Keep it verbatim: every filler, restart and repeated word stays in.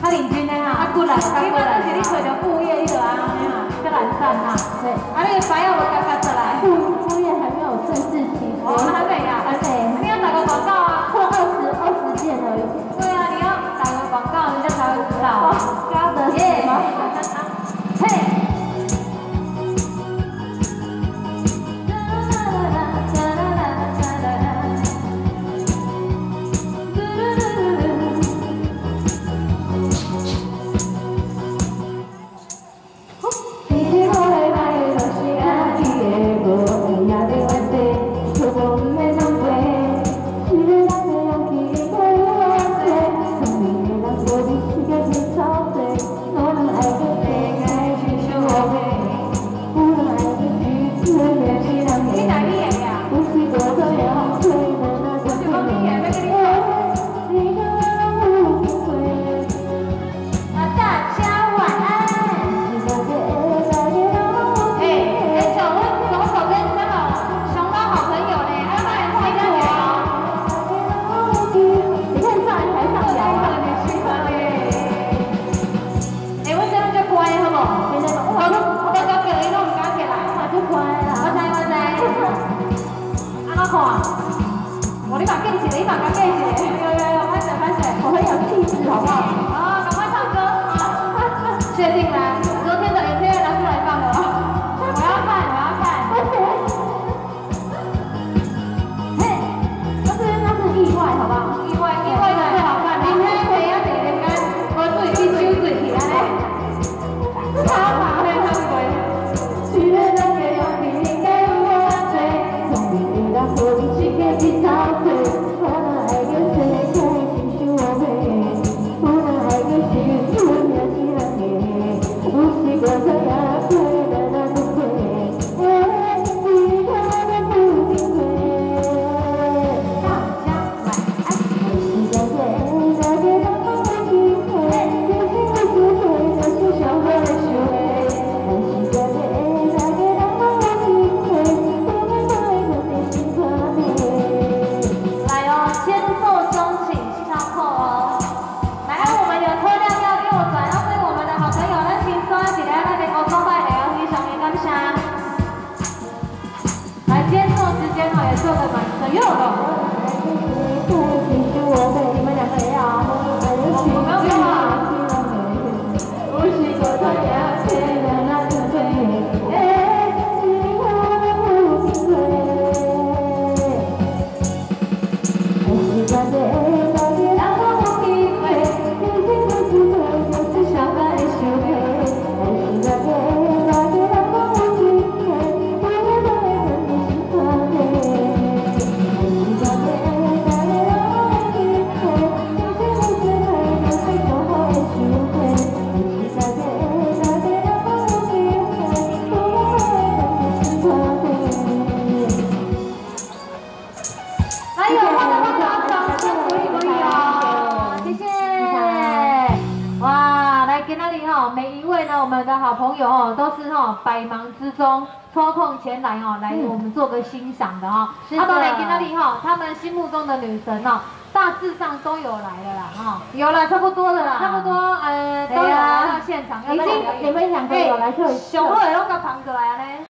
较认真的哈，较骨力，较骨力。就是你找着副业，你就安尼哈，较懒散哈。对。啊，你的白要无夹夹出来？副副业还没有正式起飞。哦，还没呀？还没。你要打个广告啊？做二十二十件而已。对啊，你要打个广告，人家才会知道。嘎的什么？嘿。 我你把更起来，你把它更起来，有有有，拍手拍手，我很有气质，好不好？好，赶快唱歌啊！确定吗？昨天的影片要拿出来放了哦，我要看，我要看。嘿，那是那是意外，好不好？意外，意外的最好看。明天谁要点点干？我自己去修嘴皮啊嘞！超麻烦，超贵。许愿的给我比你给我最，从你遇到我一起给你找对。 做的蛮很有的。你们两个也要啊？我们不用啊。每一位呢，我们的好朋友哦，都是哈百忙之中抽空前来哦，来我们做个欣赏的哈。阿宝来跟那里哈，他们心目中的女神哦，大致上都有来了啦哈，有了差不多的啦，差不多呃都有来到现场，已经你们两个有来就，小二拢个旁过来啊呢。